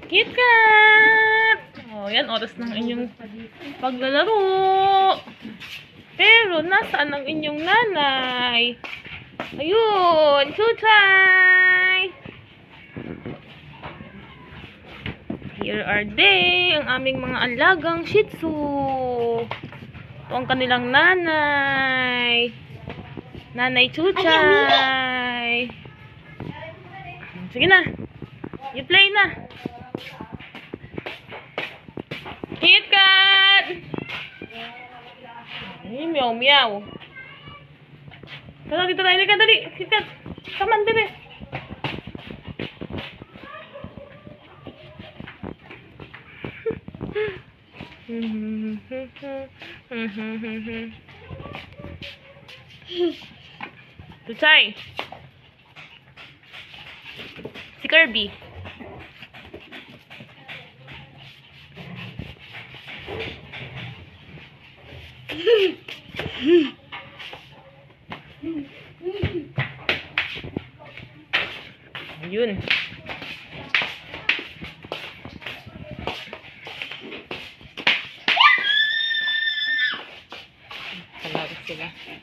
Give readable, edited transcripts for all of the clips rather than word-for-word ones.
KitKat! Oh, yan, oras ng inyong paglalaro. Pero, nasaan ang inyong nanay? Ayun! Chuchay! Here are they, ang aming mga alagang Shih Tzu. Ito ang kanilang nanay. Nanay Chuchay. Sige na. You play na. KitKat! Meow meow. Tara, dito tayo. Halika, dali. KitKat. Come on, dali. Chuchay. Si Kirby. Yun. Talaga sila.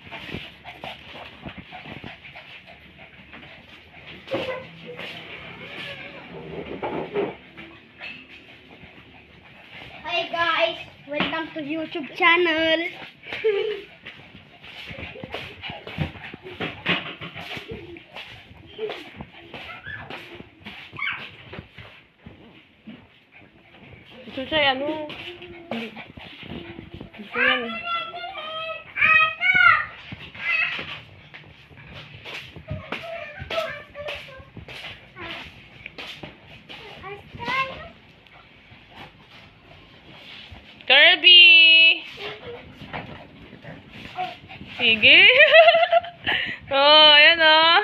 Hi guys, welcome to YouTube channel. Chuchay, ano? Hindi. Gusto yan. Kirby! Sige. Oh, ayan oh.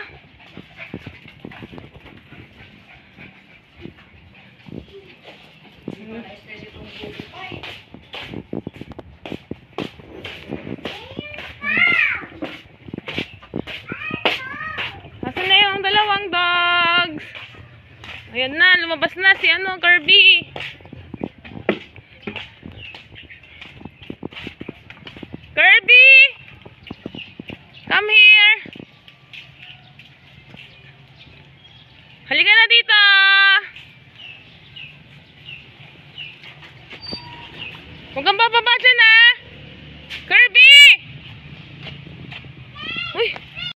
Nasaan na yung dalawang dogs? Ayan na, lumabas na si Kirby. Kirby! Come here! Halika na dito! Huwag kang bababa dyan, ha?